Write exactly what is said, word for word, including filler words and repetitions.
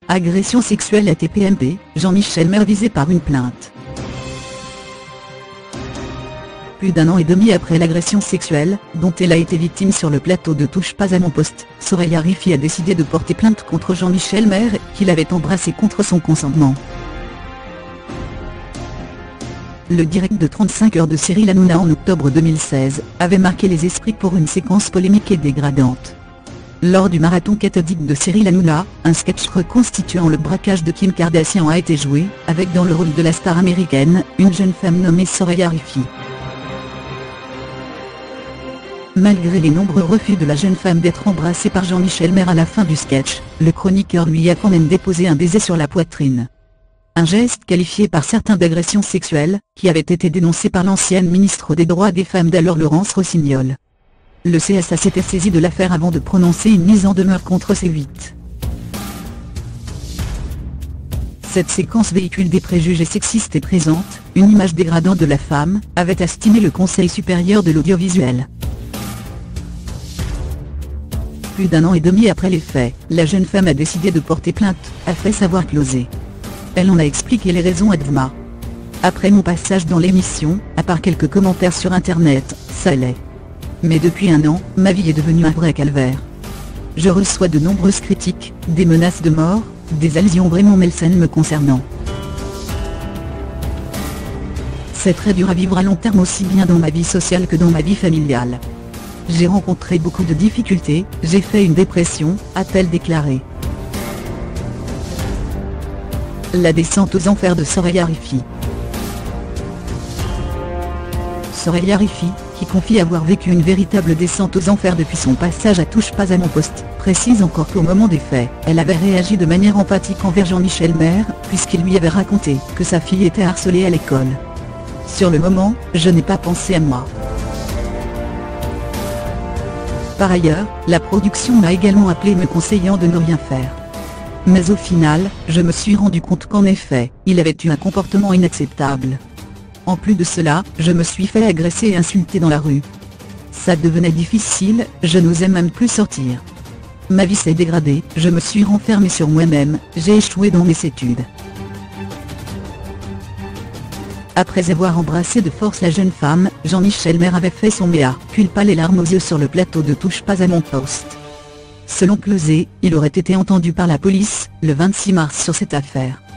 Agression sexuelle à T P M P, Jean-Michel Maire visé par une plainte. Plus d'un an et demi après l'agression sexuelle, dont elle a été victime sur le plateau de Touche pas à mon poste, Soraya Rifi a décidé de porter plainte contre Jean-Michel Maire, qui l'avait embrassé contre son consentement. Le direct de trente-cinq heures de Cyril Hanouna en octobre deux mille seize, avait marqué les esprits pour une séquence polémique et dégradante. Lors du marathon cathodique de Cyril Hanouna, un sketch reconstituant le braquage de Kim Kardashian a été joué, avec dans le rôle de la star américaine, une jeune femme nommée Soraya Rifi. Malgré les nombreux refus de la jeune femme d'être embrassée par Jean-Michel Maire à la fin du sketch, le chroniqueur lui a quand même déposé un baiser sur la poitrine. Un geste qualifié par certains d'agression sexuelle, qui avait été dénoncé par l'ancienne ministre des Droits des Femmes d'alors Laurence Rossignol. Le C S A s'était saisi de l'affaire avant de prononcer une mise en demeure contre C huit. Cette séquence véhicule des préjugés sexistes et présente une image dégradante de la femme, avait estimé le Conseil supérieur de l'audiovisuel. Plus d'un an et demi après les faits, la jeune femme a décidé de porter plainte, a fait savoir Closé. Elle en a expliqué les raisons à D V M A. Après mon passage dans l'émission, à part quelques commentaires sur internet, ça allait. Mais depuis un an, ma vie est devenue un vrai calvaire. Je reçois de nombreuses critiques, des menaces de mort, des allusions vraiment malsaines me concernant. C'est très dur à vivre à long terme aussi bien dans ma vie sociale que dans ma vie familiale. J'ai rencontré beaucoup de difficultés, j'ai fait une dépression, a-t-elle déclaré. La descente aux enfers de Soraya Rifi. Soraya Rifi, qui confie avoir vécu une véritable descente aux enfers depuis son passage à Touche pas à mon poste, précise encore qu'au moment des faits, elle avait réagi de manière empathique envers Jean-Michel Maire, puisqu'il lui avait raconté que sa fille était harcelée à l'école. Sur le moment, je n'ai pas pensé à moi. Par ailleurs, la production m'a également appelé me conseillant de ne rien faire. Mais au final, je me suis rendu compte qu'en effet, il avait eu un comportement inacceptable. En plus de cela, je me suis fait agresser et insulter dans la rue. Ça devenait difficile, je n'osais même plus sortir. Ma vie s'est dégradée, je me suis renfermé sur moi-même, j'ai échoué dans mes études. Après avoir embrassé de force la jeune femme, Jean-Michel Maire avait fait son mea culpa les larmes aux yeux sur le plateau de Touche pas à mon poste. Selon Closé, il aurait été entendu par la police, le vingt-six mars sur cette affaire.